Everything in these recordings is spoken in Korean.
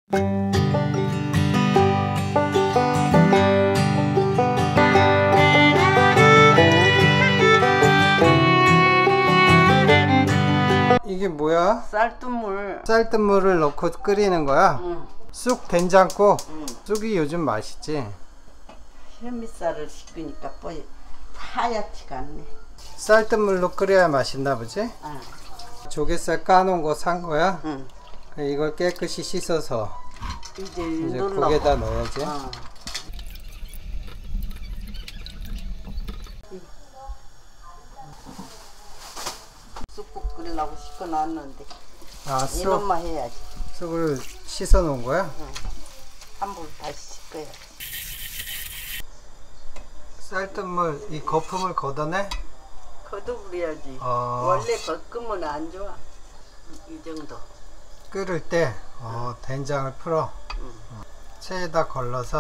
이게 뭐야? 쌀뜨물. 쌀뜨물을 넣고 끓이는 거야? 응. 쑥 된장국. 응. 쑥이 요즘 맛있지? 현미쌀을 씻으니까 하얗지가 않네. 쌀뜨물로 끓여야 맛있나 보지? 응. 조갯살 까놓은 거 산 거야? 응. 이걸 깨끗이 씻어서 이제 눌러. 국에다 넣어야지. 쑥국 끓이려고 씻어놨는데 쑥, 이것만 해야지. 쑥을 씻어 놓은 거야? 응. 한번 다시 씻어야지. 쌀뜨물 이 거품을 걷어내? 걷어버려야지. 원래 걷으면 안 좋아. 이 정도. 끓을 때 된장을 풀어. 체에다 걸러서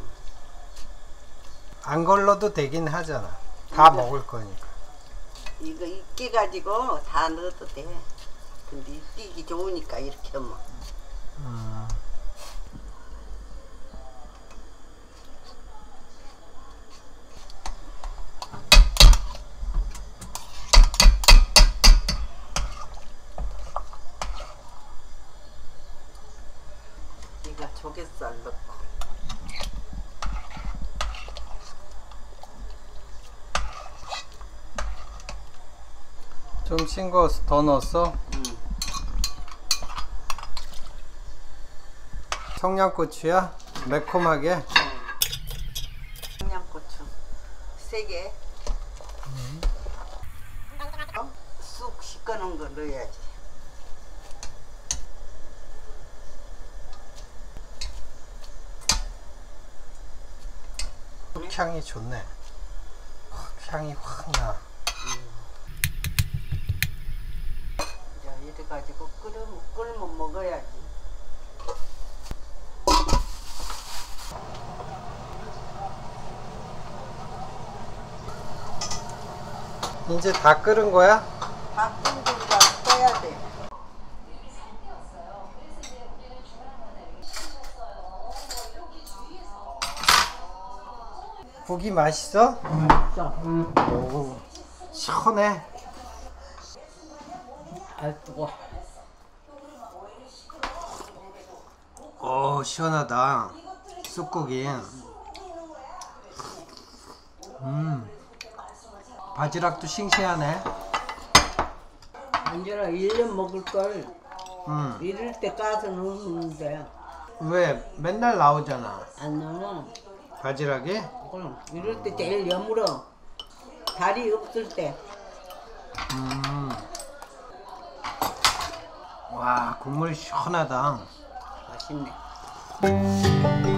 안 걸러도 되긴 하잖아. 다 먹을 거니까. 이거 익게 가지고 다 넣어도 돼. 근데 익기 좋으니까 이렇게 하면. 이거 조갯살 넣고. 좀 싱거워서 더 넣었어? 청양고추야? 매콤하게? 청양고추 3개. 쑥 씻어놓은 거 넣어야지. 향이 좋네. 향이 확 나. 이래가지고 끓으면 먹어야지. 이제 다 끓은 거야? 다 끓은 거니까 떠야 돼. 국이 맛있어? 맛있어. 오, 시원해. 아 뜨거. 오, 시원하다. 쑥국이. 바지락도 싱싱하네. 안전아 1년 먹을 걸 이럴 때 까서 넣으면 돼. 왜? 맨날 나오잖아. 안 넣어. 바지락이? 그럼 이럴 때 제일 여물어. 다리 없을 때. 와, 국물이 시원하다. 맛있네.